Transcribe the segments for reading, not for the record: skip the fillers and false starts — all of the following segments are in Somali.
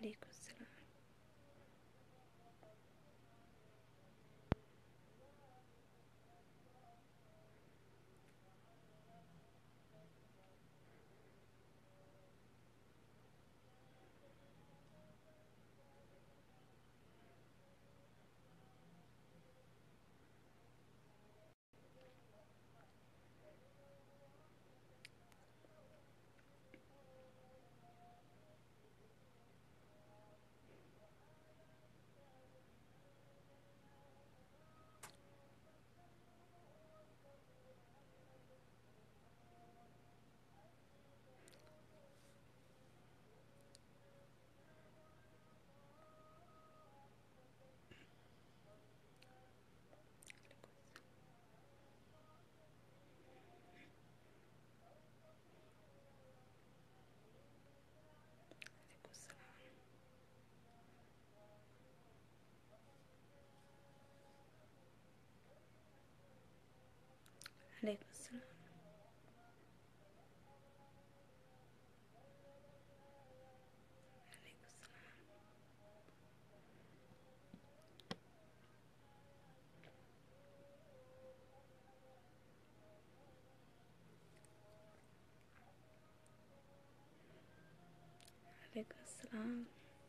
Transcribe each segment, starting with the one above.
عليكم السلام. عليكم السلام. عليكم السلام. عليكم السلام.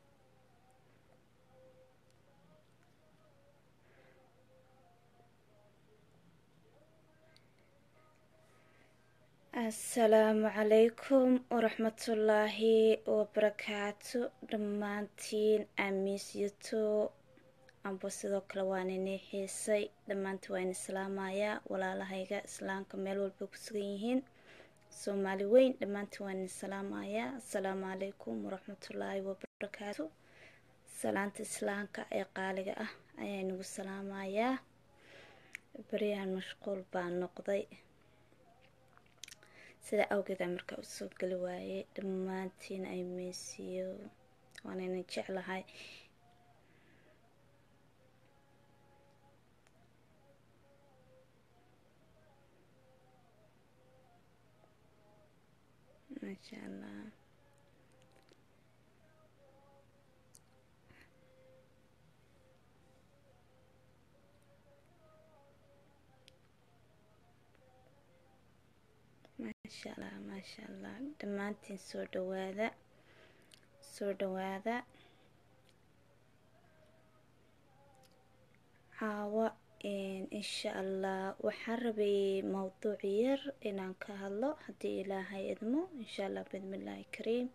السلام عليكم ورحمة الله وبركاته. دمانتين أميسيتو أنبو سيدو كلوانيني حيسي دمانت وين السلامايا ولا لهيغا إسلام كميل والبوكسيهين سومالي وين دمانت وين السلامايا. السلام عليكم ورحمة الله وبركاته. سلامة إسلامك أي قالقة أي نقول السلامايا. بريان مشغول بان نقضي sida awgeeda marka u soo gali waayay dhammaantiin ay meesiyo waana jeclahay. ما شاء الله. ما شاء الله ما شاء الله. dhammaantiin soo dhawaada caawa insha Allah waxaan rabay mawduuc yar inaan ka hadlo haddii ilaahay idmo insha Allah bismillaahi kariim.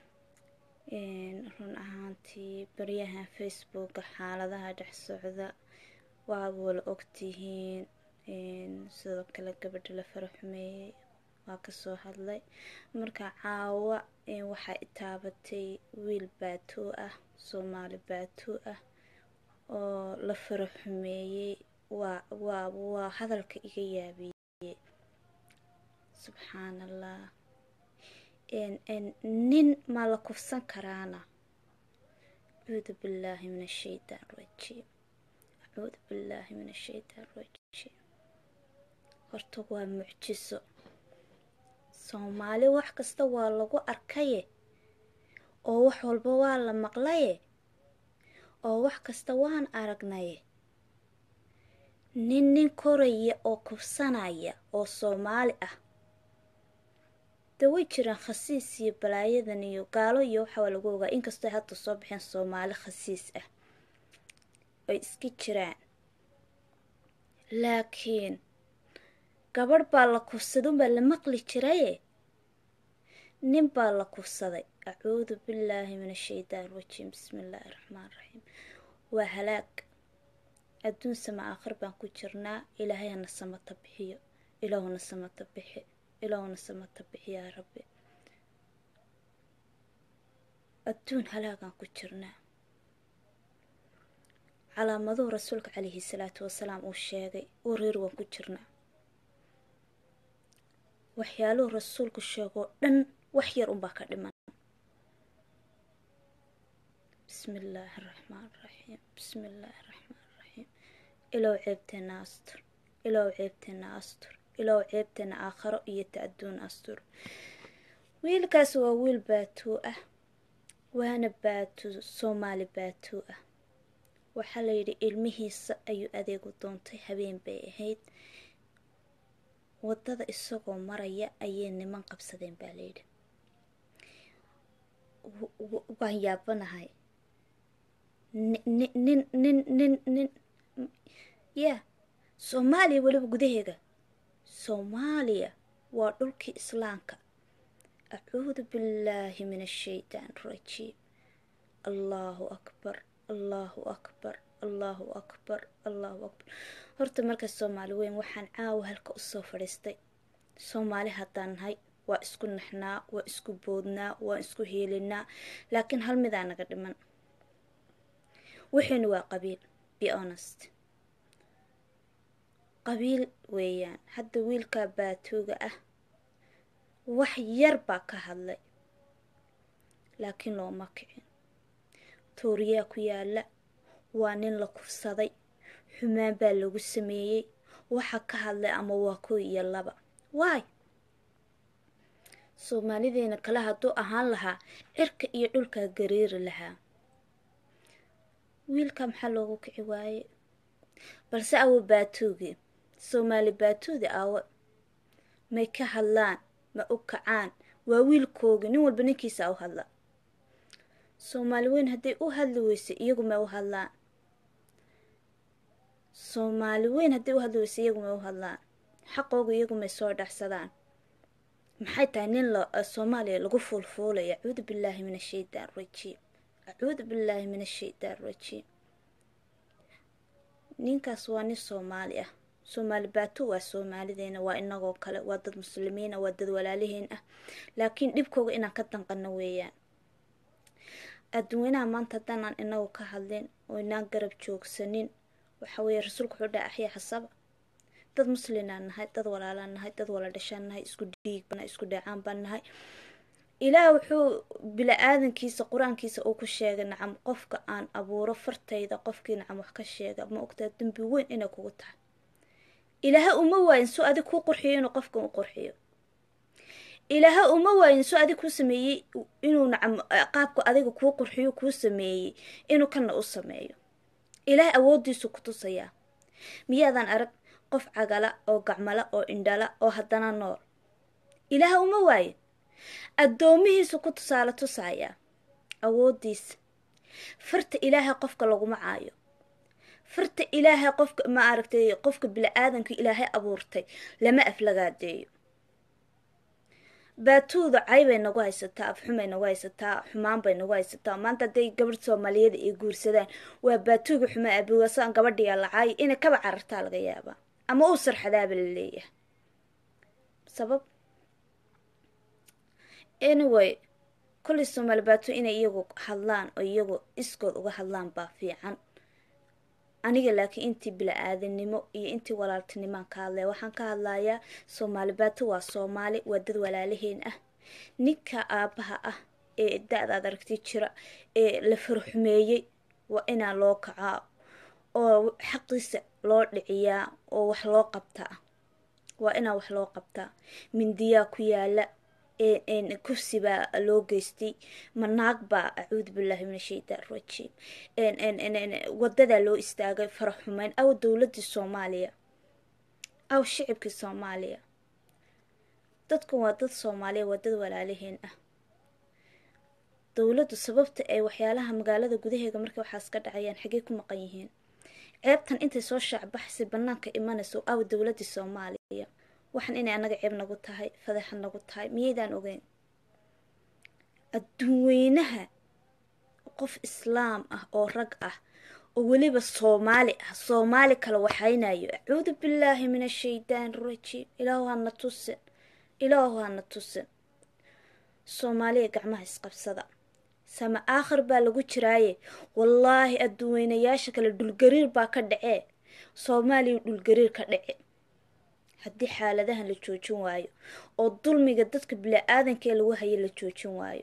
run ahaantii baryaha Facebook xaaladaha dhex socda waa wada ogtihiin. sidoo kale gabadha la faraxumeeyay waa ka soo hadlay. marka caawa waxa itaabatay wiil baatuu ah Soomaali baatuu ah oo la faraxumeeyay. waa hadalka iga yaabiyay subxaanallah. nin ma la kufsan karaana. acuudu billaahi min ashaytaan rajiim. acuudu billaahi min ashaytaan rajiim. horta waa mucjiso. Soomaali wax kasta waa lagu arkaye oo wax walba waa la maqlaye oo wax kasta waan aragnaye. nin koraya oo kufsanaya oo Soomaali ah way jiraan khasiis iyo balaayadan iyo gaalo iyo waxa lagu ogaa inkastoo hadda soo bixin Soomaali khasiis ah ay iska jiraan. laakiin gabadh baa la kufsaday baa la maqli jiray. nin baa la kufsaday. acuudu billaahi min ashaytaan rajiim. bismillaahi raxmaani raxiim. waa halaag adduun sama aakhir baan ku jirnaa. ilaahay hana samata bixiyo. ilaahuna samata bixi. ilaahuna samata bixi yaa rabbi. adduun halaagaan ku jirnaa. calaamaduhu rasuulka calayhi salaatu wasalaam uu sheegay oo reer waan ku jirnaa. waxyaaluhu rasuulku sheego dhan wax yar unbaa ka dhiman. bismillaahi raxmaani raxiim. bismillaahi raxmaani raxiim. ilaaw ceebteena astur. ilaaw ceebteena astur. ilaaw ceebteena aakhiro iyo ta adduun astur. wiilkaas waa wiil baatuu ah waana baatu Soomaali baatu ah. waxaa la yidhi ilmihiisa ayuu adeegu doontay, habeen bay ahayd, wadada isagoo maraya ayay niman qabsadeen baa la yidhi. waan yaabanahay. nin ya Soomaaliya weliba gudaheega. Soomaaliya waa dhulkii islaamka. acuudu billaahi min ashaytaan rajiim. allahu akbar, allahu akbar, allahu akbar, allahu akbar. horta marka Soomaali weyn waxaan caawa halka usoo fadhiistay, Soomaali haddaan nahay waa isku naxnaa, waa isku boodnaa, waa isku heelinaa, laakiin hal midaa naga dhiman. waxaynu waa qabiil. be honest, qabiil weeyaan. hadda wiilkaa baatuuga ah wax yar baa ka hadlay, laakiin looma kicin. tooriyaa ku yaala, waa nin la kufsaday, xumaan baa lagu sameeyey, waxa ka hadlay ama waa 1 iyo 2. waay Soomaalideena kale hadduu ahaan lahaa cirka iyo dhulkaa gariiri lahaa. wiilka maxaa loogu kici waaye? balse awo baatuugi, Soomaali baatuudi awo may ka hadlaan, ma u kacaan. waa wiilkoogi, nin walba ninkiisa u hadla. Soomaali weyn hadday u hadli weyse iyagu ma u hadlaan. Soomaali weyn hadday u hadli weyse iyagu ma u hadlaan. xaqoogu iyagu may soo dhacsadaan. maxay tahay nin Soomaaliya lagu fuulfuulaya? acuudu billaahi min ashaytaan rajiim, acuudu billaahi min ashaytaan rajiim. ninkaas waa nin Soomaali ah. Soomaali baatu waa Soomaalideena, waa inagoo kale, waa dad muslimiin ah, waa dad walaaliheen ah, laakiin dhibkooga inaan ka danqano weeyaan. adduunyanaha maanta haddaan inagu ka hadlin oo inaan garab joogsanin, waxa weeye rasuulku wuxuu dhahay axyaa xasaba. dad muslimaan nahay, dad walaalaan nahay, dad wala dhashaan nahay, isku dhiig baan, isku dhacaan baan nahay. ilaah wuxuu bila-aadankiisa qur-aankiisa uu ku sheegay, nacam qofka aan abuuro fartayda qofkii nacam wax ka sheega, ma ogtaa dambi weyn inay kugu tahay. ilaaha uma waayin soo adig kuu qurxiyo inuu qofka u qurxiyo. ilaaha uma waayin soo adig kuu sameeyey inuu nacam qaabku adiga kuu qurxiyo kuu sameeyey inuu kana u sameeyo. ilaah awoodiisu ku tusayaa. miyaadan arag qof cagala oo gacmala oo indhala oo haddana nool? ilaaha uma waayin. addoomihiisu ku tusaaya awoodiisa. farta ilaaha qofka laguma caayo. farta ilaaha qofka ma aragtay, qofka bila-aadanka ilaahay abuurtay lama aflagaadeeyo. baatuuda cay bay nagu haysataa, afxumay nagu haysataa, xumaan bay nagu haysataa. maanta hadday gabadh Soomaaliyada ay guursadaan, waa baatuuga xumaa abugasaan gabadhiyaa lacay inay kaba carartaa laga yaabaa, ama uu sarxadaaba la leeyahay. sabab anyway, kulli Soomaali baatu inay iyagu hadlaan oo iyagu iskood uga hadlaan baa fiican. aniga laakiin intii bila-aadanimo iyo intii walaaltinimaan ka hadlaya. waxaan ka hadlayaa Soomaali baatu waa Soomaali, waa dad walaalaheen ah. ninka aabaha ah ee da-daad aragti jira ee la farxumeeyey waa inaan loo kacaa oo xaqiisa loo dhiciyaa oo wax loo qabtaa. waa inaan wax loo qabtaa. mindiyaa ku yaala, kufsi baa loo geystay, manaag baa, acuudu billaahi min ashaytaan rajiim, wadadaa loo istaagay farax xumeyn. aw dowladii Soomaaliya, aw shicibkii Soomaaliya. dadkan waa dad Soomaaliya, waa dad walaalaheen ah. dowladdu sababta ay waxyaalaha magaalada gudaheega markay waxaas ka dhacayaan xagee ku maqan yihiin? ceebtan intay soo shaacbaxsay banaanka imanayso, aw dowladii Soomaaliya. waxaan inay anaga ceeb nagu tahay, fadeexa nagu tahay miyaydaan ogeyn? adduunweynaha qof islaam ah oo rag ah oo weliba Soomaali ah, Soomaali kala waxaynayo, acuudu billaahi min ashaytaan rajiim. ilaahu hana tusin, ilaahu hana tusin. Soomaaliya gacmaha isqabsada, sama aakhir baa lagu jiraaye. wallaahi adduunweynayaasha kale dhulgariir baa ka dhacee, Soomaaliya dhulgariir ka dhace haddii xaaladahan la joojin waayo oo dulmiga dadka bila-aadanka lagu hayo la joojin waayo.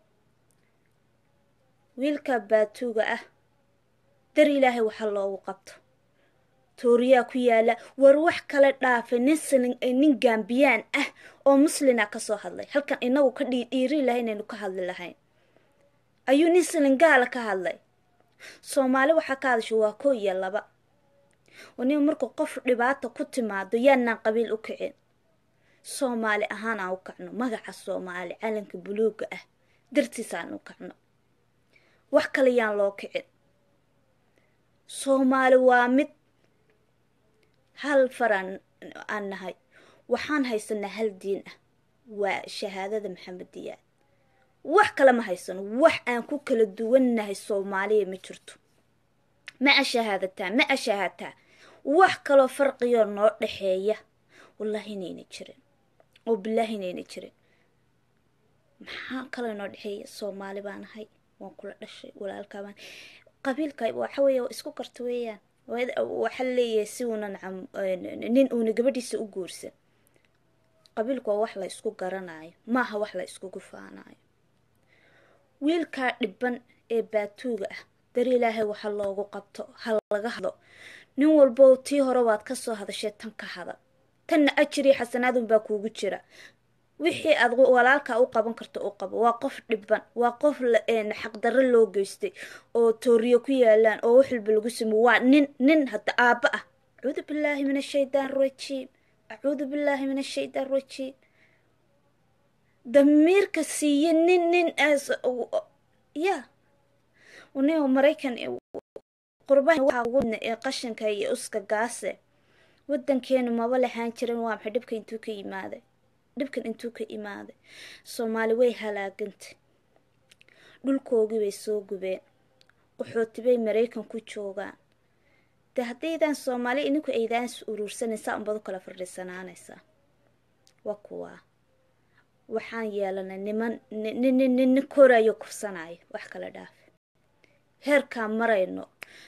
wiilka baatuuga ah dar ilaahay waxa loogu qabto. tooriyaa ku yaala, war wax kale dhaafay. nin Gambiyaan ah oo muslina ka soo hadlay halkan, inagu ka dhiiri lahayn inaynu ka hadli lahayn. ayuu nin silingaala ka hadlay. Soomaali waxaa ka hadasho waa 1 iyo 2. ونيو مركو قف dhibaato ku timaado yaanaan qabiil u kicin. Soomaali ahaan aan u kacno magaca Soomaali calanka buluuga ah dartiisaan u kacno. wax kale yaan loo kicin. Soomaali waa mid hal faran aan nahay. waxaan haysanaa hal diin ah waa shahaadada Maxamediya. wax kale ma haysano. wax aan ku kala duwannahay Soomaaliya ma jirto. ma ashahadataa wax kaloo farqiyo noo dhaxeeya wallahi inayna jirin oo billahi inayna jirin. maxaa kale noo dhaxeeya? Soomaali baan ahay, waan kula dhashay, walaalka baan. qabiilka waxa weeye isku karto weeyaan. waxa leeyahay si una nin uu gabadhiisa u guursan. qabiilku waa wax la isku garanayo, maaha wax la isku gufaanayo. wiilka dhiban ee baatuuga ah dar Ilaahay waxa loogu qabto hal laga hado. nin walbo tii hore waad ka soo hadashay tan ka hada. tan ajri xasanaad baa kuugu jira. wixii aad walaalka u qaban karto u qabo. waa qof dhiban, waa qof xaq darro loo geystay oo tooriyo ku yaalaan oo wax walba lagu sameeyo. waa nin hada aaba ah. a'uudu billahi minash shaytaan rajiim. a'uudu billahi minash shaytaan rajiim. damiirka siiye nin as ya ونيو مريكان قربان waxa ugu ee qashinka iyo uska gaase wadankeenu ma wala haan jirin. waa maxay dhibka intuu ka yimaaday? dhibkan intuu ka imaaday Soomaali way halaagantay. dhulkoogii way soo gubeen. qaxootibay Mareykan ku joogaan. hadaydan Soomaali ininku aydaan urursanaysa umbad kala fardhisanaanaysa. waa kuwa waxaan yeelanay niman korayo kufsanayo wax kala dhaaf. heerka marayno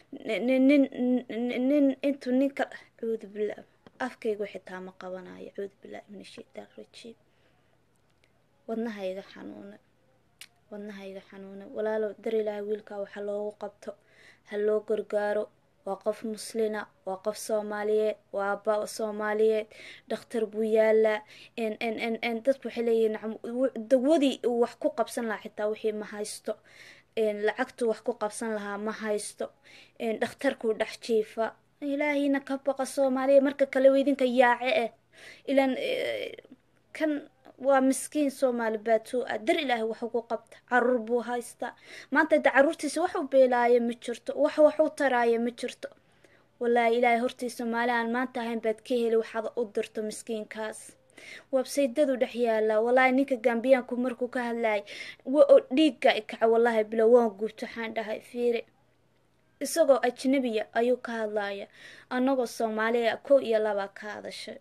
nin intuu ninka a'uudu billaah afkaygu xitaa ma qabanayo. a'uudu billaah minash shaytaan rajiim. wadnahayga xanuuna walaalo dar Ilaahay wiilka waxa loogu qabto ha loo gargaaro. waa qof muslina, waa qof Soomaaliyeed, waa ba Soomaaliyeed. dhakhtar buu yaalaa dadku waxay leeyihiin dawadii wax ku qabsan lahaa xitaa wixii ma haysto. lacagtu wax ku qabsan lahaa ma haysto. dhakhtarku dhex jiifa. ilaahayna ka baqa Soomaaliya. marka kale weydinka yaace ilan kan waa miskiin Soomaali baatuu dar Ilaahay wax ugu qabta. caruur buu haysta. maanta caruurtiisa wax u beelaayo ma jirto. wax u taraayo ma jirto. wallaahi Ilaahay hortiisa Soomaali aan maanta ahayn baad ka heli waxaad u dirto miskiinkaas. website-dadu dhex yaala. wallaahi ninka Gambiyaanku markuu ka hadlay dhiigga kaca wallaahi bilo waan gubto. waxaan dhahay fiiri isagoo ajnabiya ayuu ka hadlaya. anagoo Soomaaliya 1 iyo 2 ka hadashay.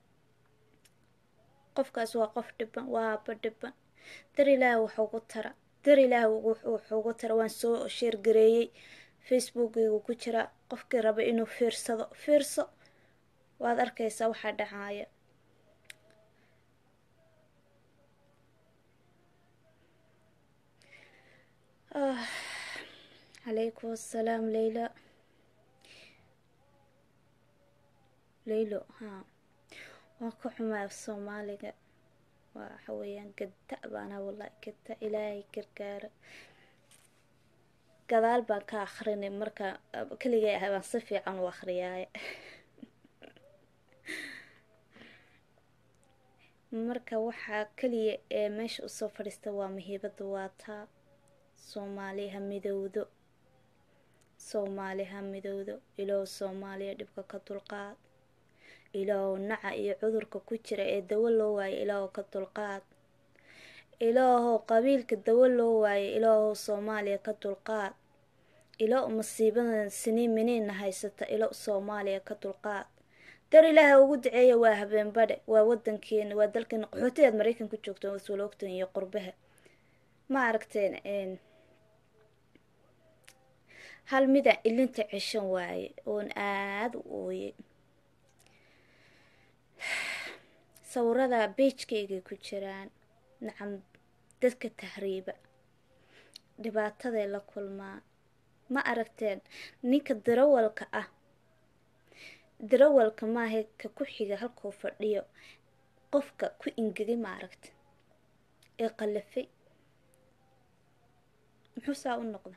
qofkaas waa qof dhiban, waa badhiban. dar Ilaahay wax ugu tara. dar Ilaahay wax ugu tara. waan soo share gareeyay Facebook-igu ku jira. qofkii raba inuu fiirso waad arkaysaa waxa dhacaya. عليكم السلام ليلو ها واكو حما الصومالية وحويان قد تأبانا والله قد إلهي كركار قدال بان كاخريني مركا كلي هبان صفي عن واخرياي مركا وحا كلي ماش usoo استوى مهيبة واتا Soomaali ha midowdo. ilaahu Soomaaliya dhibka ka dulqaad. ilaahu naca iyo cudurka ku jira ee dawo loo waayay ilaahu ka dulqaad. ilaahu qabiilka dawo loo waayay ilaahu Soomaaliya ka dulqaad. ilaahu masiibadan siniin haysata ilaahu Soomaaliya ka dulqaad. dar Ilaahay ugu duceeyo waa habeen badhe. waa wadankeena, waa dalkeena. qaxootiyaad Mareykan ku joogto wasuul ogtan iyo qurbaha ma aragteen hal mida ilinta cishan waaye oon aad u ooyay. sawirada page-kayga ku jiraan. nacam dadka tahriiba dhibaataday la kulmaan ma aragteen. ninka darawalka ah darawalka maaha ka ku xiga halkuu fadhiyo qofka ku ingegay ma aragte ee qalafay muxuu saa u noqda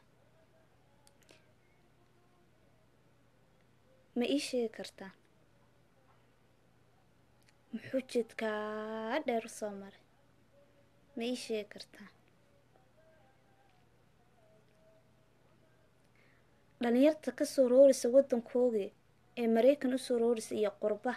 ma ii sheegi kartaa muxuu jidkaa dheer soo maray ma ii sheegi kartaa dhalinyarta kasoo roorisa waddankoogii ee maraykan usoo roorisa iyo qurba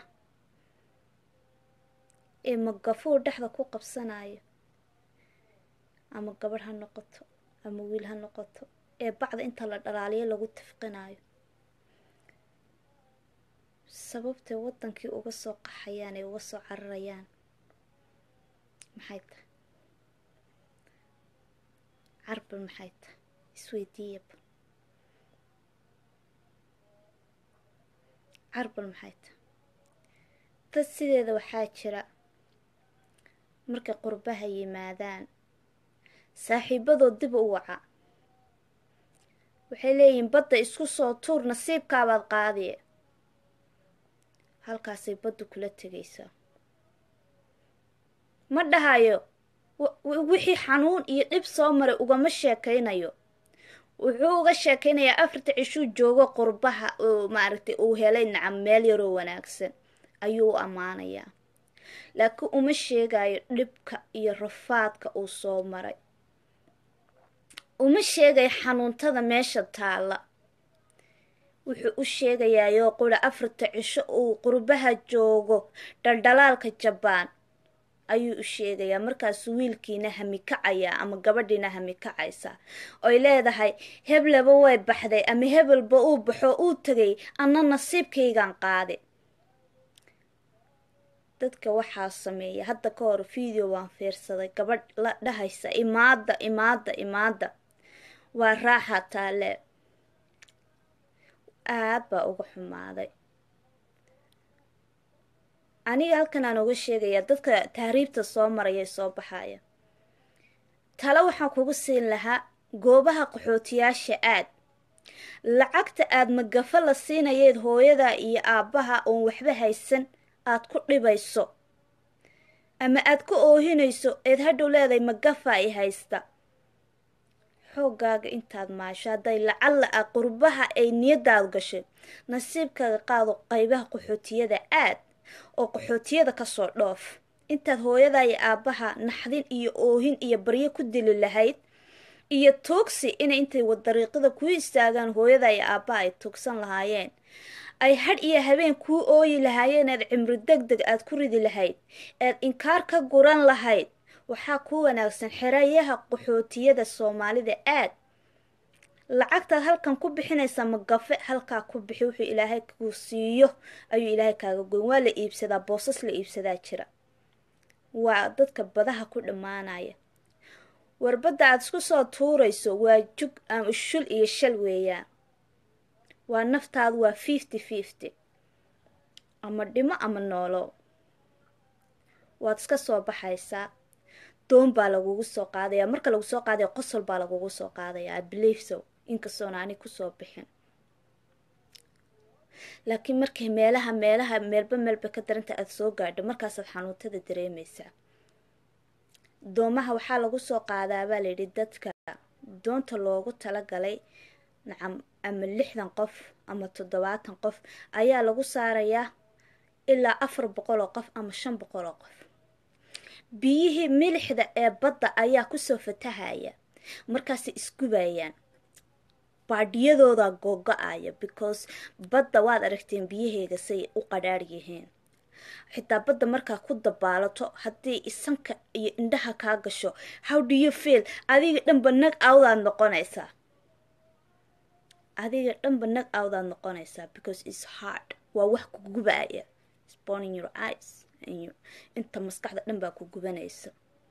ee magafuu dhexda ku qabsanayo ama gabadh ha noqoto ama wiil ha noqoto ee bacda inta la dhalaaliyo lagu tifqinayo sababtay waddankii uga soo qaxayaan ee uga soo cararayaan maxay tahay carbal maxay tahay isweydiiyaba carbal maxay tahay dad sideeda waxaa jira markay qurbaha yimaadaan saaxiibadood dib u waca waxay leeyihiin badda isku soo tuur nasiibkaabaad qaadiye halkaasay baddu kula tegaysaa ma dhahayo wixii xanuun iyo dhib soo maray ugama sheekaynayo wuxuu uga sheekaynayaa afarta cishuu joogo qurbaha oo maaragtay uu helay nacam meel yaroo wanaagsan ayuu u ammaanayaa laakiin uma sheegayo dhibka iyo rafaadka uu soo maray uma sheegayo xanuuntada meesha taalla wuxuu u sheegayaayoo qura afarta cisho uu qurbaha joogo dhaldhalaalka jabaan ayuu u sheegayaa markaasuu wiilkiina hamikacayaa ama gabadhiina hamikacaysaa oy leedahay heblaba way baxday ama hebelba uu baxo uu tegay anna nasiibkaygan qaade dadka waxaa sameeya hadda ka hor video waan fiirsaday gabadh la dhahaysa imaada waa raaxa taale aad baa uga xumaaday aniga halkan aan uga sheegayaa dadka tahriibta soo maraya soo baxaya talo waxaan kugu siin lahaa goobaha qaxootiyaasha aad lacagta aad magafa la siinayeed hooyada iyo aabbaha oon waxba haysan aad ku dhibayso ama aad ku oohinayso eed hadhow leedahay magafa ay haysta xoogaaga intaad maasho hadday lacalla ah qurbaha ay niyadaad gashay nasiibkaaga qaado qaybaha qaxootiyada aad oo qaxootiyada kasoo dhoof intaad hooyada iyo aabbaha naxdin iyo oohin iyo baryo ku dili lahayd iyo tuugsi inay intay dariiqada kuu istaagaan hooyada iyo aabbaha ay tuugsan lahaayeen ay hadh iyo habeen kuu ooyi lahaayeen eed cimri deg deg aad ku ridi lahayd eed inkaar ka guran lahayd waxaa ku wanaagsan xerayaha qaxootiyada soomaalida aad lacagtaad halkan ku bixinaysa magafe halkaa ku bixi wuxuu ilaahay kuu siiyo ayuu ilaahay kaaga goyn waa la iibsadaa boosas la iibsadaa jira waa dadka badaha ku dhammaanaya warbadda aad isku soo tuurayso waa jug ama shul iyo shal weeyaan waa naftaadu waa 50-50 ama dhimo ama noolo waad iska soo baxaysaa doon baa lagugu soo qaadayaa marka lagu soo qaadaya qosol baa lagugu soo qaadayaa I believe so inkastoona ani kusoo bixin laakiin markay meelba ka daranta aad soo gaadho markaasaad xanuuntada dareemaysaa doomaha waxaa lagu soo qaadaabaa layidhi dadka doonta loogu talagalay nacam ama 60 qof ama 70 qof ayaa lagu saarayaa ilaa 400 qof ama 500 qof biyihii milixda ee badda ayaa kusoo fatahaya markaasay isgubayaan baadhiyadooda googo-aya because badda waad aragteen biyaheega say u qadhaar yihiin xitaa badda markaa ku dabaalato haddii isanka iyo indhaha kaa gasho how do you feel adiga dhanba nag awdaad noqonaysaa because it's hard waa wax ku gubaya it's burning your eyes inta maskaxda dhan baa ku gubanaysa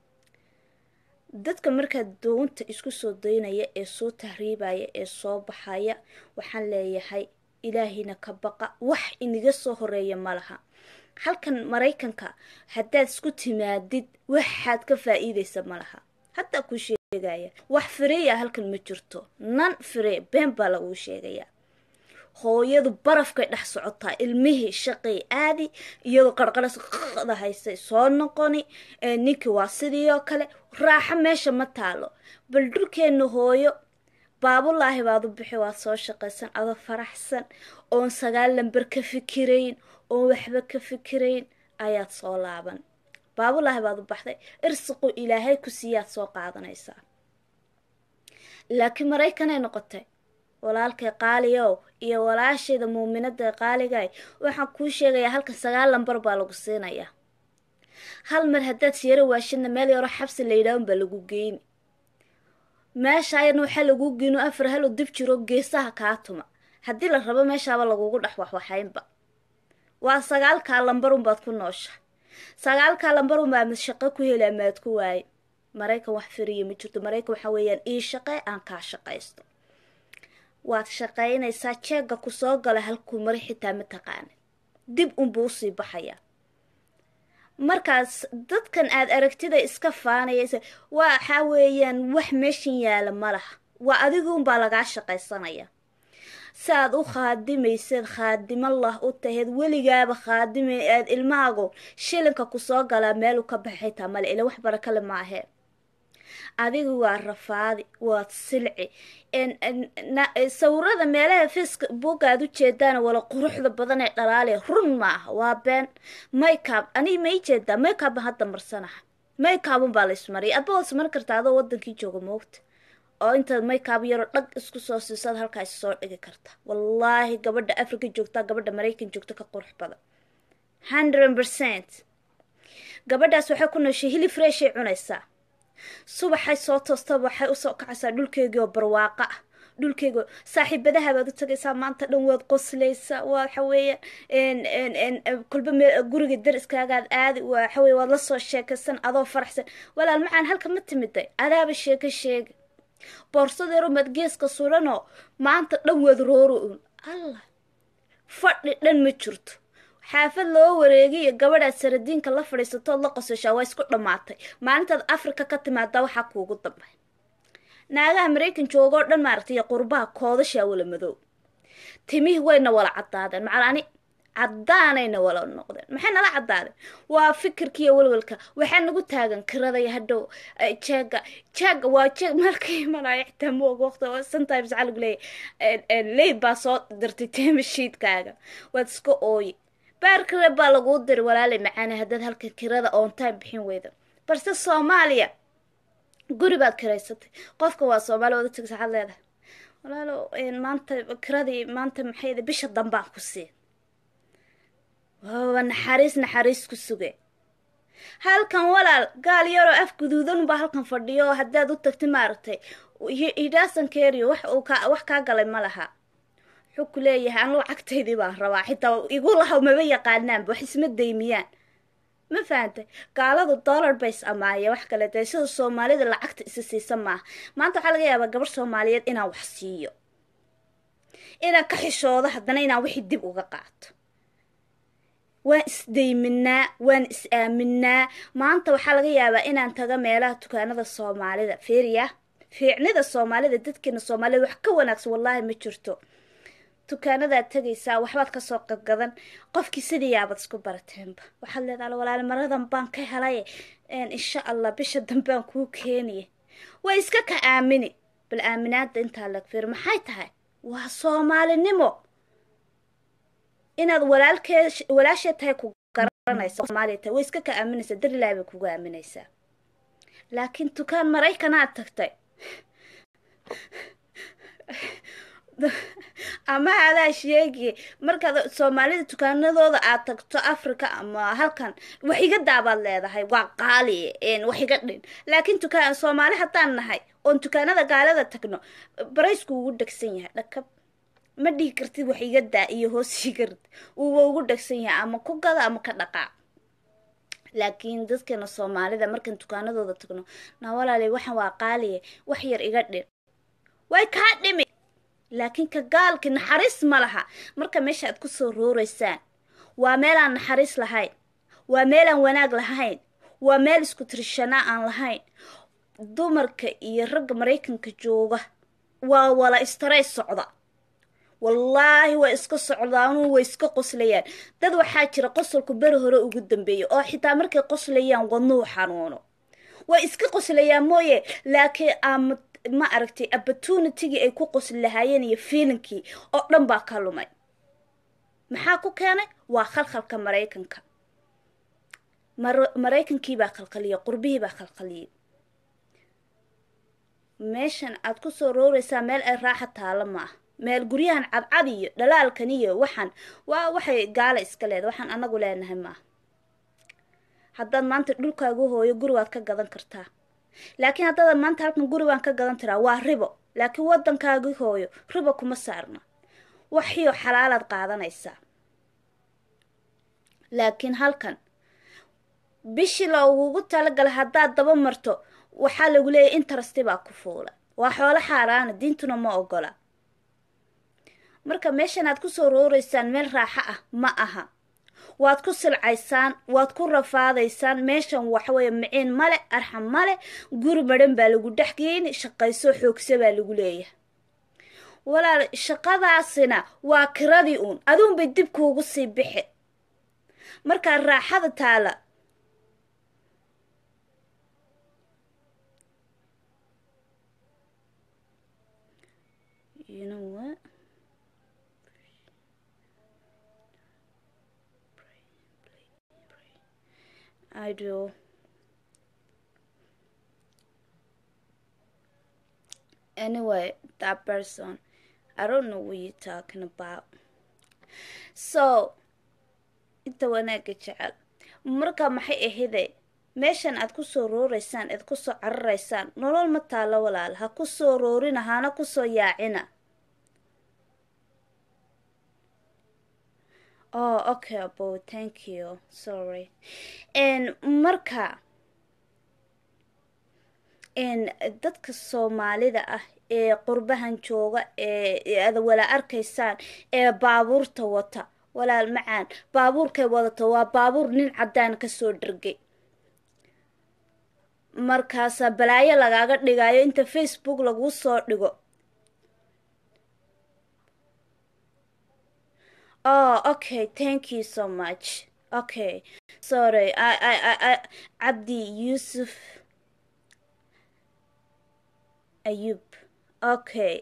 dadka markaa doonta isku soo daynaya ee soo tahriibaya ee soo baxaya waxaan leeyahay ilaahina ka baqa wax inaga soo horeeya malaha halkan Maraykanka haddaad isku timaadid waxaad ka faa'iideysa malaha hadda ku sheegaya wax fireeya halkan ma jirto nan firee been baa lagu sheegaya hooyadu barafkay dhex socotaa ilmihii shaqay aadi iyadoo qarqarada haysay soo noqoni ninkii waa sidii oo kale raaxa meesha ma taalo bal dhulkeena hooyo baabulaahi baad u bixi waad soo shaqaysan adoo faraxsan oon 9 lambar ka fikirayn oon waxba ka fikirayn ayaad soo laaban baabulaahi baad u baxday irsiqu ilaahay ku siiyaad soo qaadanaysaa laakiin maraykanay noqotay walaalkay qaaliyow iyo walaashayda muuminada qaaligay waxaan kuu sheegayaa halkan 9 lambar baa lagu siinayaa hal mar haddaad siyaro waashidna meel yaro xabsi la yidhaahun baa lagu geyni meesha ayadna waxaa lagu geyno 4 halo dib jiro geesaha kaa tuma haddii la rabo meeshaaba lagugu dhex waxwaxaynba waa 9 lambarun baad ku noosha 9 lambarun baa mid shaqo ku heli amaad ku waaye maraykan wax firiyo ma jirto maraykan waxa weeyaan ii shaqe aan kaa shaqaysto waad shaqaynaysaa jeega ku soo gala halkuu mari xitaa ma taqaanid dib unbuu usii baxayaa markaas dadkan aad aragtida iska faanayaysa waxa weeyaan wax meeshan yaala malaha waa adiguunbaa lagaa shaqaysanaya saad u khaadimaysid khaadimallah u taheed weligaaba khaadimay aad ilmahaago shilinka ku soo galaa meel u ka baxay taa male ila wax barakale ma ahee adigu waa rafaadi waad silci sawirada meelaha Facebook aad u jeedaan wala quruxda badan ee dhalaale run maaha waa been makeup ani ma jeedaa makeup hadda marsanaha makeup baa la ismariyay adba waad ismarin kartaa adoo wadankii jooga moogta oo intaad makeup yaro dhag isku soo siisad halkaas soo dhigi karta wallaahi gabadha Afrika joogta gabadha Mareykan joogta ka qurux badan 100% gabadhaas waxay ku nooshay hilib fresh ay cunaysaa subaxay soo toosta waxay u soo kacaysaa dhulkeega oo barwaaqa dhulkeega saaxiibadaha baad u tagaysaa maanta dhan waad qoslaysaa waxa weeyaan kulba guriga dariskaaga aad waxa weey waad la soo sheekaysan adoo faraxsan walaal macaan halka ma timiday adaaba sheeg boorsadeero mad geeska surano maanta dhan waad rooro allah fadhi dhan ma jirto xaafad loo wareegiyo gabadhaad saradiinka la fadhiisato la qosashaa waa isku dhamaatay maalintaad Afrika ka timaada waxa kuugu dambeey naagaha Mareykan joogo dhan maartay qurbaha koodasha wala madow timihi wayna wala cadaadeen macalani cadaanayna wala noqdeen maxay nala cadaadeen waa fikirkiyo walwalka waxa nagu taagan kiraday hadhow jeega waa jeeg markay malaayixta moog waqti oo sometimes calug leey baa soo dirtay teemashiidkaaga waad iska ooyi baarkale baa lagu dir walaalay macaana hadad halka kirada on time bixin weyda balse Soomaaliya guri baad kiraysatay qofka waa Soomaali wada tagsa xal leedahay walaalo maanta kiradii maanta maxay bisha dambaan ku sii waa naxariis ku sugay halkan walaal gaal yaro af guduudan baa halkan fadhiyo hadaad u tagtay maartay idaasan keeriyo wax ka galay malaha xuk leeyahay aan lacagteedii baan rabaa xitaa igu lahaw ma yaqaanaan wax isma deymiyaan ma fahamtay gaaladu dollar base amaaya wax kale tay sida Soomaalida lacagta is siisan ma maanta waxa laga yaabaa gabar Soomaaliyeed inaan wax siiyo inaan ka xishoodo haddana inaan wixii dib uga qaato waan isdeyminaa waan is aaminaa maanta waxa laga yaabaa inaan taga meelaha dukaanada Soomaalida fiicnida Soomaalida dadkeena Soomaalida wax ka wanaagsan wallahi ma jirto dukaanada tagaysaa waxbaad ka soo qadgadan qofkii sidii yaabad isku barateenba waxaad leedahay walaal maradan baan ka helay insha Allah bisha dambaan ku keeniyay way iska ka aamini bal aaminaada inta la fiir maxay tahay waa Soomaalinimo inaad walaashay tahay ku garanaysa Soomaalida way iska ka aaminaysa darilaaba kugu aaminaysa laakiin dukaan Mareykan aad tagtay ama hada sheegi markaad Soomaalida dukaanadooda aad tagto Afrika ama halkan wax iga daabaad leedahay waa qaali wax iga dhin laakiin dukaan Soomaali hataan nahay oo dukaanada gaalada tagno baraysku ugu dhagsan yahay dhakab ma dhigi kartid wax iga daa iyo hoos shigard uu ugu dhagsan yahay ama ku gada ama ka dhaqaa laakiin dadkeena Soomaalida markan dukaanadooda tagno na walaalay waxan waa qaali wax yar iga dhin way ka dhimi laakiin ka gaalki naxariis ma laha marka meesha aad ku soo rooraysaan waa meel aan naxariis lahayn waa meel aan wanaag lahayn waa meel isku tirshana aan lahayn dumarka iyo ragga Mareykanka jooga waa wala stress socda wallahi way iska socdaan way iska qoslayaan dad waxa jira qosolku bar hore ugu dambeeyo oo xitaa markay qoslayaan wadnuhu xanuuno way iska qoslayaan mooye laakiin ma aragtay opportunity ay ku qosli lahaayeen iyo feelinkii oo dhan baa ka lumay maxaa ku keenay waa khalkhalka maraykanka maraykankii baa khalkhaliyay qurbihii baa khalkhaliyay meeshan aad ku soo rooraysaa meel ay raaxa taalo ma ah meel guryahan cadcad iyo dhalaalkan iyo waxay gaala iska leedahay waxaan anagu leenahay ma ah haddaad maanta dhulkaagu hooyo guri waad ka gadan kartaa laakiin haddaad maanta halkan guri waan ka gadan tiraa waa ribo laakiin waddankaagi hooyo ribo kuma saarna waxiyo xalaalaad qaadanaysaa laakiin halkan bishii loogugu talagala haddaad daba marto waxaa lagu leeyahay interest baa ku fuula waa xoolo xaaraana diintuna ma ogola marka meeshan aad ku soo rooraysaan meel raaxo ah ma aha waad ku silcaysaan waad ku rafaadaysaan meeshan waxaweye miciin male arxam male guri madhan baa lagu dhexgeyni shaqayso xoogsa baa lagu leeyahay walaal shaqadaasina waa kiradii uun aduunbay dib kuugu sii bixi markaa raaxada taala you know what I do anyway that person I don't know what you're talking about so inta wanaaga jecel marka maxay ahaydee meeshan aad ku soo rooraysaan aad ku soo cararaysaan nolol ma taalo walaal ha ku soo roorina hana ku soo yaacina oh okay abo thank you sorry and marka dadka Soomaalida ah ee qurbahan jooga ee aad wala arkaysaan ee baabuurta wata walaal macaan baabuurkay wadato waa baabuur nin cadaan ka soo dhargay markaas balaayo lagaaga dhigayo inta Facebook lagu soo dhigo oh okay thank you so much okay sorry I Abdi Yusuf Ayub okay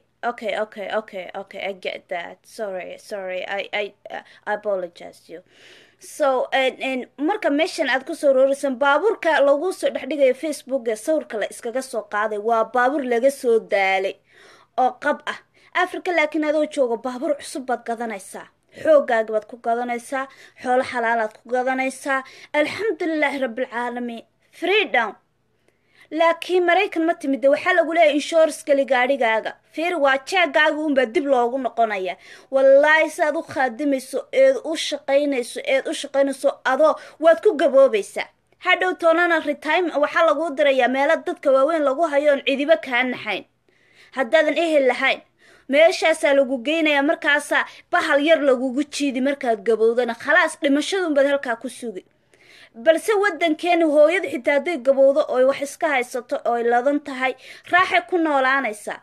I get that sorry I apologize to you so and marka meeshan aad ku soo rooraysan baabuurka lagu soo dhexdhigayo Facebook ee sawirka la iskaga soo qaaday waa baabuur laga soo daalay oo qab ah Afrika laakiin adoo joogo baabuur cusub baad gadanaysaa xoogaaga baad ku gadanaysaa xoolo xalaalaad ku gadanaysaa alxamdulillah rabbil caalamiin freedom laakiin maraykan ma timid waxa lagu leeyahay insurance kali gaarigaaga fiir waa jeegaaga un baa dib loogu noqonaya wallahi saad u qaadimayso ee u shaqaynayso adoo waad ku gaboobaysaa hadhow toonana retirement waxa lagu dirayaa meel dadka waaweyn lagu hayo on cidiba ka naxayn haddaadan ehel lahayn meeshaas lagu geynayaa markaas bahal yar lagugu jiidi markaad gabowdana khalaas dhimashadun bad halka ku sugi balse wadankeena hooyada xitaa haday gabowdo oo wax iska haysato oo ladan tahay raaxay ku noolaanaysaa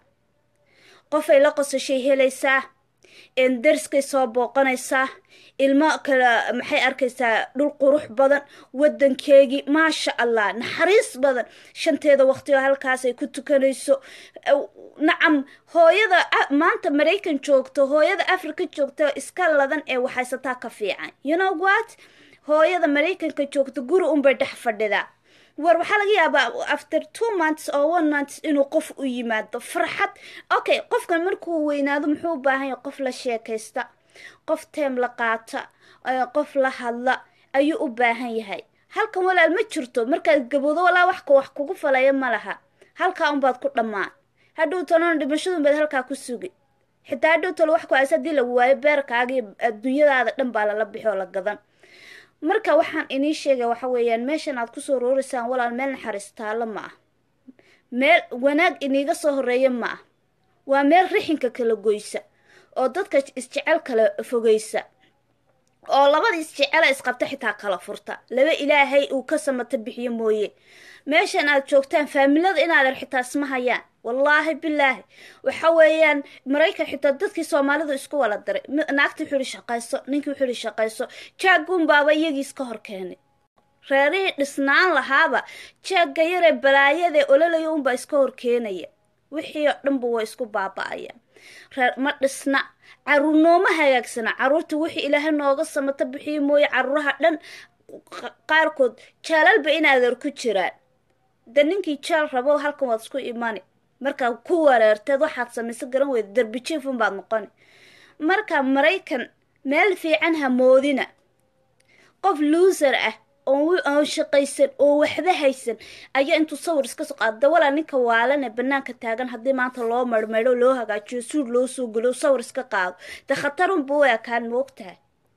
qof ay la qosashay helaysaa in darskay soo booqanaysaa ilmo kala maxay arkaysaa dhul qurux badan wadankeegi maasha Allah naxariis badan shanteeda waqti oo halkaas ay ku tukanayso nacam hooyada maanta Mareykan joogto hooyada Afrika joogto iska ladan ee wax haysataa ka fiican you know what hooyada Mareykanka joogto guri un bay dhex fadhidaa war waxa laga yaabaa after 2 months or 1 month inuu qof u yimaado farxad okay qofkan markuu weynaado muxuu u baahan yahay qof la sheekaysta qof teem la qaata qof la hadla ayuu u baahan yahay halkan walaal ma jirto markaad gabowdo walaa wax kugu falaya ma laha halka un baad ku dhamaan hadhow toona dhimashadu baad halka ku sugi xitaa hadhow toona wax ku asadii lagu waayo beerkaaga iyo adduunyadaada dhan baa la bixo la gadan marka waxaan inii sheegay waxa weeyaan meeshan aad ku soo rooraysan walaal meel naxariistaalo ma ah meel wanaag iniga soo horeeyo ma ah waa meel rixinka kala goysa oo dadka isjecel kala fogeysa oo labada isjecel isqabta xitaa kala furta laba ilaahay uu ka samata bixiyo mooye meeshan aad joogtaan faamilada inaad xitaa isma hayaan wallahi billahi waxa weeyaan Mareykan xitaa dadkii Soomaalidu isku wala diray naagti xuri shaqayso ninkii xuri shaqayso jaagun baaba iyagiis ka hor keenay reerii dhisnaan lahaaba jaaga yare balaayada ololayo un baa iska hor keenaya wixii oo dhanba waa isku baaba'ayaan reer ma dhisna caruur nooma hagaagsana caruurta wixii ilaahay nooga samata bixiyo mooye caruuraha dhan qaarkood jaalalba in adeer ku jiraan da ninkii jaal rabo halkan waad isku imani markaa ku wareerteed waxaad samaysa garan weyda darbi jiifun baad noqoni marka maraykan meel fiican ha moodina qof loser ah oo shaqaysan oo waxba haysan ayaa intuu sawir iska soo qaada walaa ninka waalane banaanka taagan haddii maanta loo marmeedho loo hagaajiyo suur loo soo galo sawir iska qaado de khatarun buu ekaan moogtahay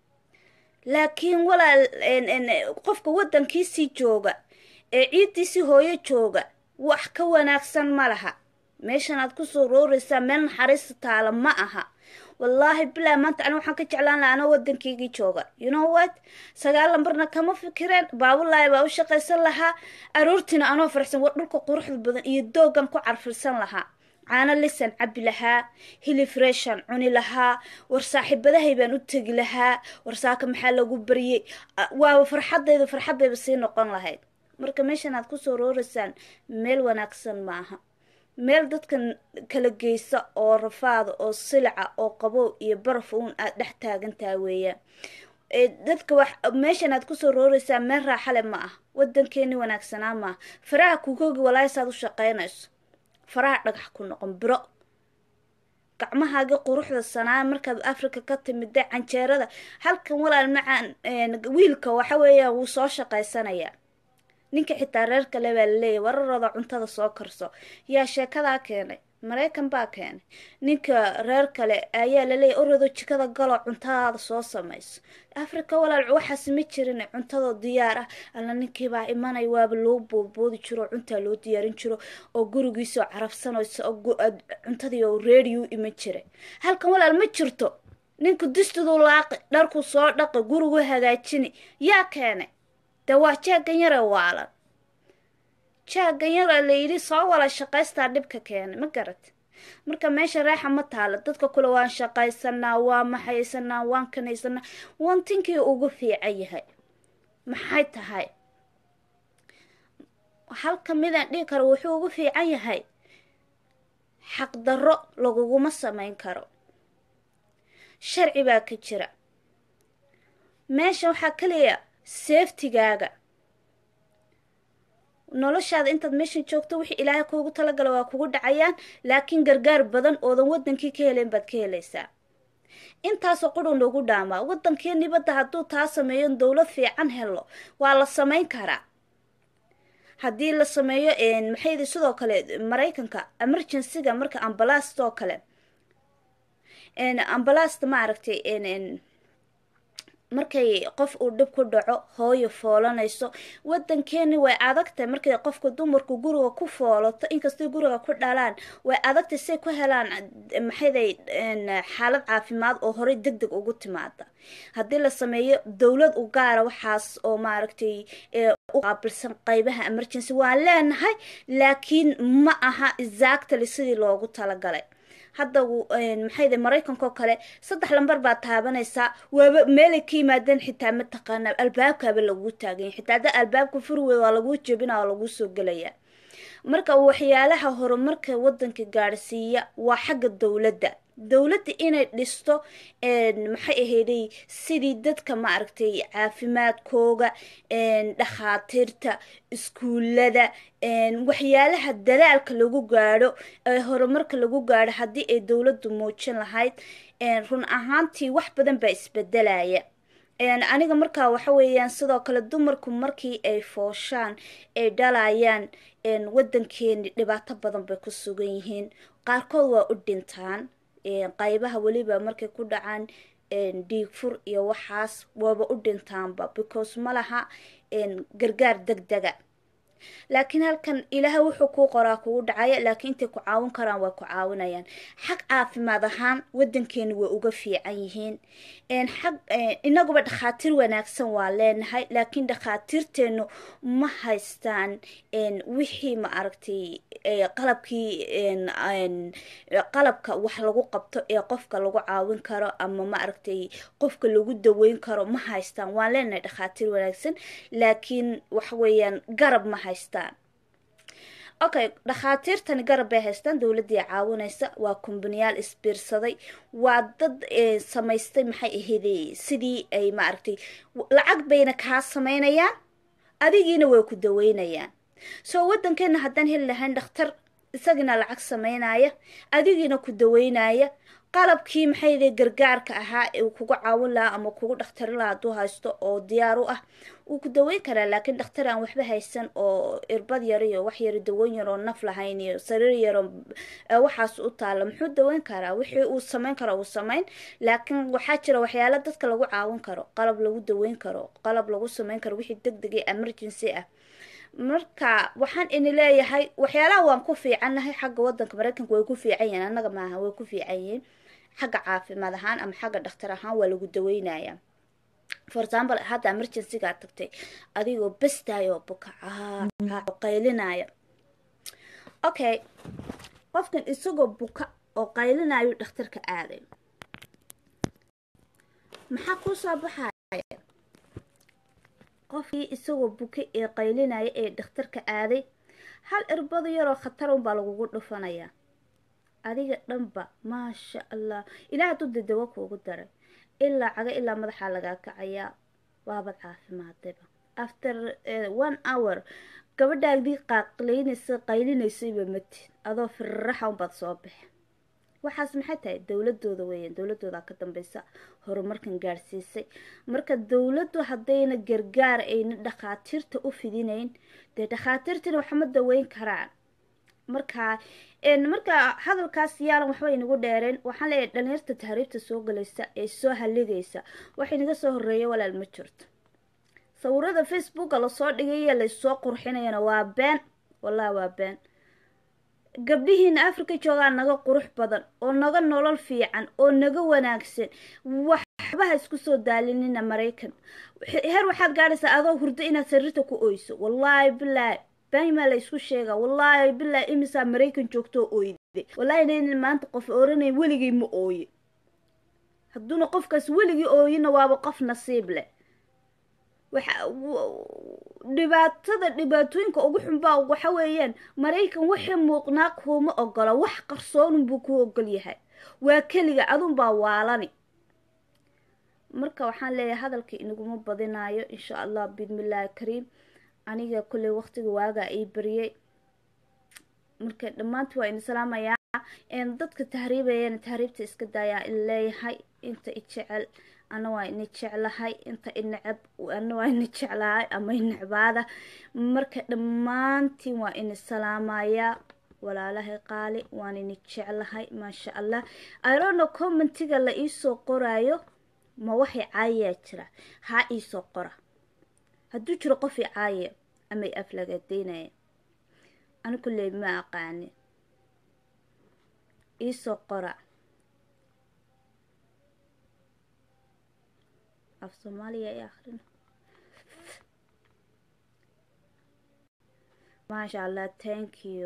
laakiin walaal qofka waddankiisii jooga ee ciiddiisii hooyo jooga wax ka wanaagsan ma laha meeshan aad kusoo rooraysaa meel naxariista taala ma aha wallaahi bilaa maanta ani waxaan ka jeclaan lahaa anoo waddankaygii jooga you know what 9 lambarna kama fikireen baabulaahi baa u shaqaysan lahaa aroortiina anoo farxsan war dhulka quruxda badan iyo doogan ku carfilsan lahaa caano lisan cabi lahaa hilib freshan cuni lahaa war saaxiibadahay baan u tegi lahaa war saaka maxaa lagu baryay waa farxadayda sii noqon lahayd marka meeshan aad kusoo rooraysaan meel wanaagsan maaha meel dadkan kala geysa oo rafaada oo silica oo qabow iyo baraf uun aad dhex taagantaa weeyaan dadka wax meeshan aad kusoo rooraysaa meel raaxale ma ah waddankeeni wanaagsanaa maaha faraha kugoogi walaahi saad u shaqaynayso faraha dhagax ku noqon biro gacmahaagii quruxda sanaa markaad africa ka timida canjeerada halkan walaal macaan wiilka waxa weeyaan wuu soo shaqaysanayaa ninka xitaa reer kale baa laleeyahy wararooda cuntada soo karso yaa sheekadaa keenay maraykan baa keenay ninka reer kale ayaa laleeyahy orado jikada galo cuntadaada soo samayso africa walaal waxaas ma jirin cuntadoo diyaar ah alla ninkiibaa imanay waaba loo boodboodi jiro cuntaa loo diyaarin jiro oo gurigiisoo carabsanayso oo cuntadii oo reedi u iman jiray halkan walaal ma jirto ninku distiduu laaqi dharku soo dhaqi gurigu hagaajini yaa keenay de waa jaagan yare waalan jaagan yare layidhi soo wala shaqaystaa dhibka keenay ma garat marka meesha raaxa ma taalo dadka kule waan shaqaysanaa waa maxaysanaa waan kanaysanaa wantinkii ugu fiican yahay maxay tahay halka midaan dhihi karo wuxuu ugu fiican yahay xaqdarro laguguma samayn karo sharci baa ka jira meesha waxaa kaliya seeftigaaga noloshaada intaad meeshan joogto wixii ilaahay kuugu talagala waa kugu dhacayaan laakiin gargaar badan oodan waddankii ka helayn baad ka helaysaa intaasoo qudhun loogu dhaamaa waddankii nibadda hadduu taa sameeyo dowlad fiican helo waa la samayn karaa haddii la sameeyo maxaydi sidoo kale maraykanka emergencyga marka ambalaastoo kale ambalaasta ma aragtay markay qof uu dhib ku dhaco hooyo foolanayso waddankeeni way adagtay markay qofka dumarku guriga ku foolato inkastay guriga ku dhalaan way adagtay say ku helaan maxayday xaalad caafimaad oo horey deg deg ugu timaada haddii la sameeyo dowlad u gaara waxaas oo maaragtay u qaabilsan qaybaha emergency waan leenahay laakiin ma aha exactly sidii loogu talagalay hadda maxayde maraykanka oo kale 3 lambar baa taabanaysaa waaba meelay ka yimaadeen xitaa ma taqaana albaabkaaba lagu taagay xitaa da albaabka furweed waa lagu jebinaa oo lagu soo gelayaa marka waxyaalaha horumarka waddanka gaarsiiya waa xagga dowladda inay dhisto maxay ahayday sidii dadka ma aragtay caafimaadkooga dhakhaatiirta iskuulada waxyaalaha dadaalka lagu gaadho horumarka lagu gaadho haddii ay dowladdu muujin lahayd run ahaantii wax badan baa isbedelaya aniga markaa waxa weeyaan sidoo kale dumarku markii ay fooshaan ay dhalayaan waddankeeni dhibaato badan bay ku sugan yihiin qaarkood waa u dhintaan qaybaha weliba markay ku dhacaan dhiig fur iyo waxaas waaba u dhintaanba because ma laha gargaar degdega laakiin halkan ilaahay wuxuu kuu qoraa kugu dhacaya laakiin intay ku caawin karaan waa ku caawinayaan xaq caafimaad ahaan waddankeeni way uga fiican yihiin xaq inaguba dhakhaatiir wanaagsan waa leenahay laakiin dhakhaatiirteenu ma haystaan wixii ma aragtay qalabka wax lagu qabto ee qofka lagu caawin karo ama ma aragtay qofka lagu daweyn karo ma haystaan waan leenahay dhakhaatiir wanaagsan laakiin wax weeyaan garab ma haystaan okay dhakhaatiirtani garab bay haystaan dowladii caawinaysa waa kumbaniyaal isbiirsaday waa dad samaystay maxay ahaydee sidii ay maaragtay lacag bayna kaa samaynayaan adigiina way ku daweynayaan soo wadankeena haddaan heli lahayn dhakhtar isagina lacag samaynaya adigiina ku daweynaya qalabkii maxay ahaydee gargaarka ahaa ee uu kugu caawin lahaa ama kugu dhakhtarin lahaa hadduu haysto oo diyaar u ah wuu ku daweyn karaa laakiin dhakhtar aan waxba haysan oo irbad yar iyo wax yar daweyn yar oo naf lahayn iyo sariir yar oo waxaas u taala muxuu daweyn karaa wixii uu samayn karo uu samayn laakiin waxaa jira waxyaalo dadka lagu caawin karo qalab lagu daweyn karo qalab lagu samayn karo wixii degdeg ee emergency ah marka waxaan ini leeyahay waxyaalaha waan ku fiicannahay xagga wadanka Mareykanka way ku fiican yihiin annaga maaha way ku fiican yihiin xagga caafimaad ahaan ama xagga dhakhtar ahaan waa lagu daweynayaa for example hadda emergency-ga tagtay adigoo bastayo buka qaylinaya okay qofkan isagoo buka oo qaylinayo dhakhtarka aaday maxaa ku soo baxaya qofkii isagoo buka ee qaylinaya ee dhakhtarka aaday hal irbado yaroo khatar un baa lagugu dhufanaya adiga dhanba maasha allah ilaahay hadduu dawo kuugu daray ilaa caga ilaa madaxa lagaa kacayaa waabad caafimaadayba after 1 hour gabadhaagdii qaylinaysayba matid adoo firraxa unbaad soo baxa waxaas maxay tahay dowladooda weeyaan dowladooda ka dambaysa horumarkan gaarsiisay marka dowladdu haddayna gargaar ayna dhakhaatiirta u fidinayn dee dhakhaatiirtina waxma daweyn karaan marka hadalkaas yaalan waxba inagu dheereen waxaan leeyahay dhalinyarta tahriibta soo galaysa ee soo haligaysa waxa inaga soo horeeya walaal ma jirto sawirada Facebook la soo dhigay la soo qurxinayna waa been wallahi waa been gabdhihiina Afrika joogaan naga qurux badan oo naga nolol fiican oo naga wanaagsan waxba isku soo daalinina Mareykan heer waxaad gaaraysaa adoo hurdo inaad sariirta ku oyso wallahi billahi bayma la isku sheega wallahi billahi imisa Mareykan joogto ooyday wallahi inay maanta qof oranay waligii ma ooye hadduna qofkaas waligii ooyina waaba qof nasiib leh waxa dhibaatooyinka ugu xunbaa waxa weeyaan Mareykan wixii muuqnaa kuma ogola wax qarsoon buu ku ogol yahay waa kaliya adun baa waalani marka waxaan leeyahay hadalka inaguma badinaayo insha Allah bismillaahi kariim aniga kulli waqtiga waaga ay bariyay marka dhamaantii waa in salaamaya dadka tahriibayeen tahriibta iska daaya leeyahay inta jecel ana waa in jeclahay inta inacab ana waa in jeclahay ama inacbaada marka dhamaantii waa in salaamaya walaalahay qaali waan in jeclahay ma sha Allah I don't know commentiga la isoo qoraayo ma waxay caaya jira ha isoo qora hadduu jiro qof caaya ama aflaga deynay ana kullee ma aqaani isoo qora af Soomaaliya ay akhrin ma sha Allah thank you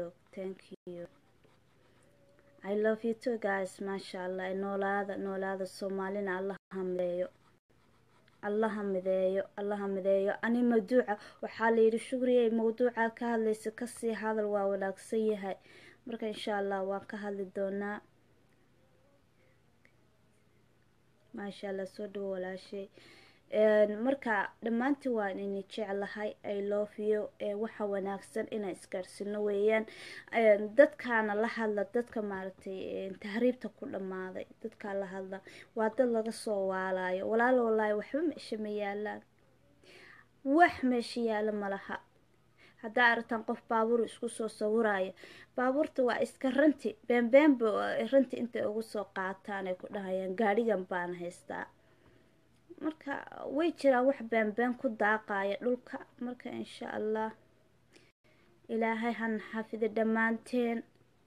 I love you too guys ma sha Allah noolaada Soomaalina Allah hamideeyo ani mawduuca waxa la yiri shugriyay mawduuca ka hadlaysa ka sii hadal waa wanaagsan yahay marka insha Allah waan ka hadli doonaa ma sha Allah soo dhaw walaashay marka dhamaantii waan in jeclahay I love you waxa wanaagsan in iskaarsino weeyaan dadkaana la hadla dadka maartay tahriibta ku dhamaaday dadka la hadla waa dad laga soo waalayo walaalahay waxba meesha ma yaalaan wax meesha yaala malaha hadda aragtan qof baabuur isku soo sawiraya baabuurta waa iska ranti been ranti inta ugu soo qaataan ay ku dhahayaan gaarigan baan haystaa marka way jiraan wax been ku daaqaya dhulka marka insha Allah ilaahay han xafido dhamaanteen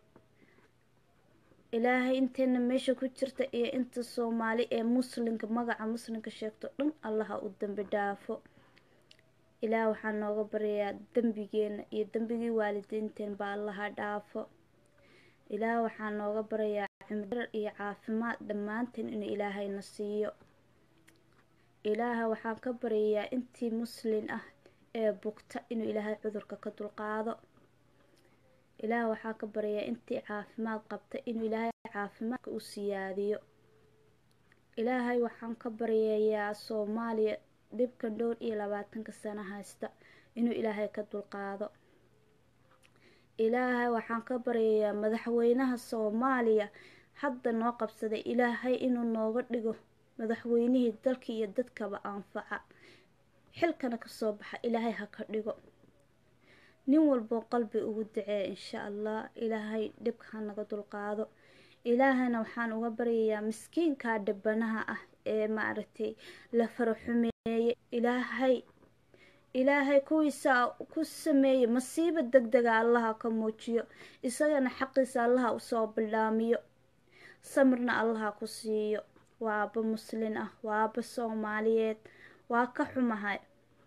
ilaahay inteena meesha ku jirta iyo inta Soomaali ee muslimka magaca muslimka sheegto dhan Allah u dambi dhaafo ilaahay waxaan nooga baryaa dambigeena iyo dambigii waalidiinteen baa Allah dhaafo ilaahay waxaan nooga baryaa cimri iyo caafimaad dhamaanteen in ilaahay na siiyo ilaahay waxaan ka baryaa intii muslim ah ee bugta inuu ilaahay cudurka ka dulqaado ilaahay waxaa ka baryaa intii caafimaad qabta inuu ilaahay caafimaadka u siyaadiyo. ilaahay waxaan ka baryayaa Soomaaliya dhibkan 22 sano haysta inuu ilaahay ka dulqaado. ilaahay waxaan ka baryayaa madaxweynaha Soomaaliya hadda noo qabsaday ilaahay inuu nooga dhigo madaxweynihii dalka iyo dadkaba anfaca, xilkana ka soo baxa ilaahay ha ka dhigo. nin walbo qalbi ugu ducee insha Allah ilaahay dhibka ha naga dulqaado. ilaahayna waxaan uga baryayaa miskiinka dhibanaha ah ee maaragtay la faraxumeeyay ilaahay kuwiisa ku sameeyay masiibo degdega Allah ka muujiyo, isagana xaqiisa Allah u soo bilaamiyo, samirna Allah ku siiyo. waa aba muslim ah, waa aba Soomaaliyeed, waa ka xumahay.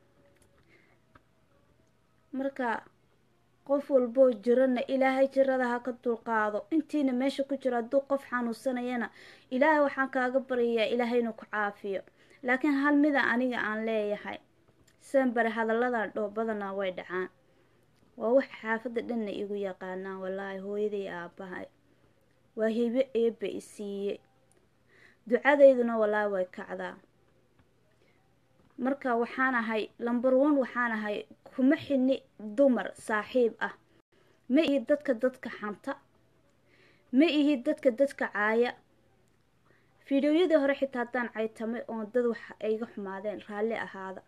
marka qof walbo jirana ilaahay jirada ha ka dulqaado. intiina meesha ku jira hadduu qof xanuunsanayana ilaahay waxaan kaaga baryayaa ilaahay inuu ku caafiyo. laakiin hal mida aniga aan leeyahay, saan bari hadalladan dhoobadana way dhacaan, waa wax xaafadda dhanna igu yaqaanaan. wallaahi hooyaday aabahay waa hibe eebbe i siiyey, ducadeyduna wallaahi way kacdaa. marka waxaan ahay number 1, waxaan ahay kuma xini dumar saaxiib ah. ma ihi dadka xanta, ma ihi dadka caaya. fiidiyoyadii hore xitaa haddaan caytamay oo dad wax ayga xumaadeen raalli ahaada.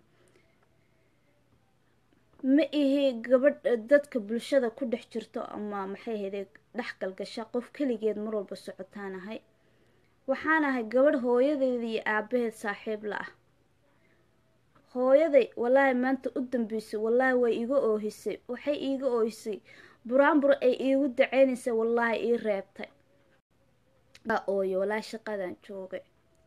ma ihi gabadh dadka bulshada ku dhex jirto ama maxay ahayd dhex galgasha qof kaligeed mar walba socotaan ahay. waxaan ahay gabadh hooyadeed iyo aabaheed saaxiib la ah. hooyaday wallaahi maanta u dambeysay wallaahi way iga oohisay, waxay iiga oohisay buraanbur ay iigu daceynaysa, wallaahi ii reebtay baa ooyo. wallaahi shaqadan joogay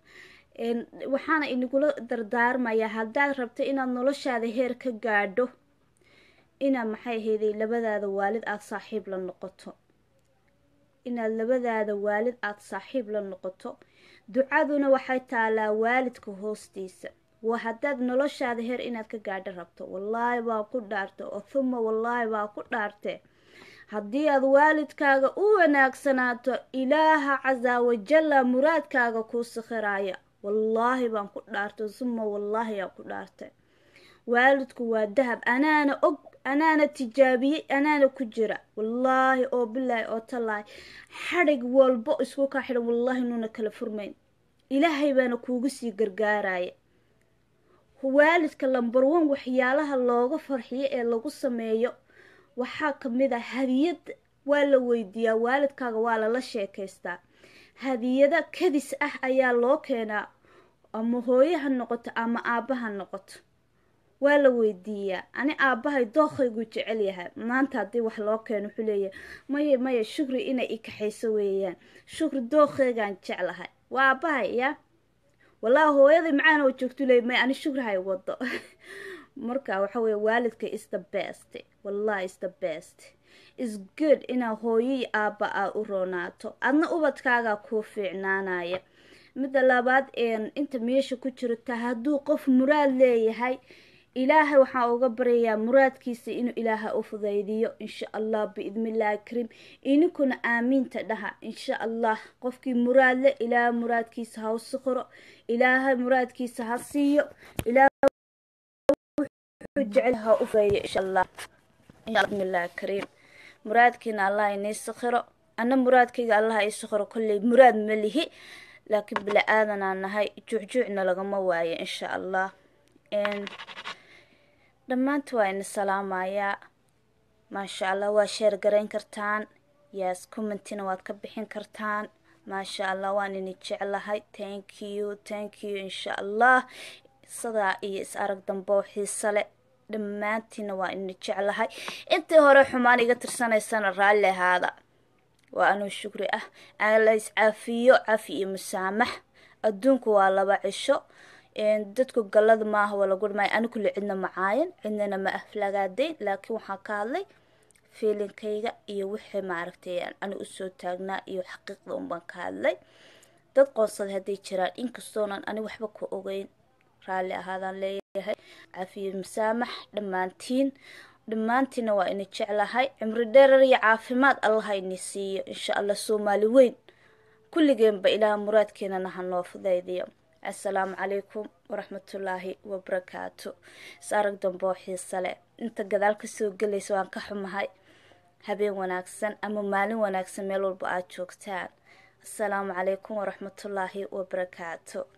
waxaana inagula dardaarmayaa haddaad rabto inaad noloshaada heer ka gaadho inaad maxay ahaydey labadaada waalid aad saaxiib la noqoto, inaad labadaada waalid aad saaxiib la noqoto. ducaduna waxay taalaa waalidka hoostiisa. waa haddaad noloshaada heer inaad ka gaadho rabto, wallaahi baa ku dhaarte oo thuma wallaahi baa ku dhaarte haddii aad waalidkaaga u wanaagsanaato ilaaha casaa wajalla muraadkaaga kuu sakhiraya. wallaahi baan ku dhaarte thuma wallaahi yaa ku dhaarte. waalidku waa dahab, anaana og, anaana tijaabiyey, anaana ku jira. wallaahi oo bilaahi oo tallaahi xadhig walbo isku ka xidhan wallaahi nuuna kala furmayn. ilaahay baana kuugu sii gargaaraya. waalidka number 1 waxyaalaha looga farxiyo ee lagu sameeyo waxaa kamid ah hadiyad. waa la weydiiyaa waalidkaaga, waa lala sheekaystaa. hadiyada kadis ah ayaa loo keenaa, ama hooyo ha noqoto ama aabba ha noqoto. waa la weydiiyaa. ani aabbahay dookhaygu jecel yahay, maanta haddii wax loo keeno wuxuu leeyahay maya shukri inay i kaxayso weeyaan, shukri dookhaygaan jeclahay. waa aabbahay yaa wallaahi hooyaday macaan oo joogto leeyahay may ani shukri hay wado. marka waxa weeye waalidka is the best, wallahi is the best. is good inaa hooyo iyo aabba aa u roonaato, adna ubadkaaga kuu fiicnaanaya. midda labaad inta meesha ku jirta hadduu qof muraad leeyahay ilaahay waxaan uga baryayaa muraadkiisa inuu ilaahay u fudaydiyo insha Allah biidnillaahi kariim. ininkuna aamiinta dhaha insha Allah. qofkii muraad leh ilaahay muraadkiisa ha u sukhro, ilaahay muraadkiisa ha siiyo, ilaahay wuxuu jecel ha u fudaydiyo insha Allah biidnillaahi kariim. muraadkiina Allah inii sukhro, ana muraadkayga Allah ii sukhro. kulley muraad ma lihi, laakiin bila aadanaa nahay, juucjuucna lagama waayo insha Allah. dhammaanta waa ina salaamayaa. maasha Allah waa sheer garayn kartaan, yes commentina waad ka bixin kartaan. maasha Allah waan ini jeclahay. thank you insha Allah. sadaa iyo is arag dambo xiiso leh. dhammaantiina waa ini jeclahay. intii hore xumaan iga tirsanaysana raalli ahaada, waa anuu shukri ah. alla is caafiyo, cafi iyo musaamax. adduunku waa 2 cisho. dadku galada maaha wala gurmay. ani kulli cidna macaayan, cidna ma aflagaaday, laakiin waxaan ka hadlay feelinkayga iyo wixii maaragtay ani u soo taagnaa iyo xaqiiqda baan ka hadlay. dad qoonsad haday jiraan inkastoonan ani waxba ku ogeyn, raalli ahaadaan leeyahay. cafiyo musaamax dhammaantiin. dhammaantiina waa ina jeclahay cimri dheerar iyo caafimaad allah ini siiyo insha allah soomaali weyn kulligeenba ilaah muraadkeenana ha noo fudaydiyo assalaamu calaykum waraxmatullaahi wabarakaatu is arag dambe oo xiiso leh inta gadaal kasoo gelaysa waan ka xumahay habeen wanaagsan ama maalin wanaagsan meel walba aad joogtaan assalaamu calaykum waraxmatullaahi wabarakaatu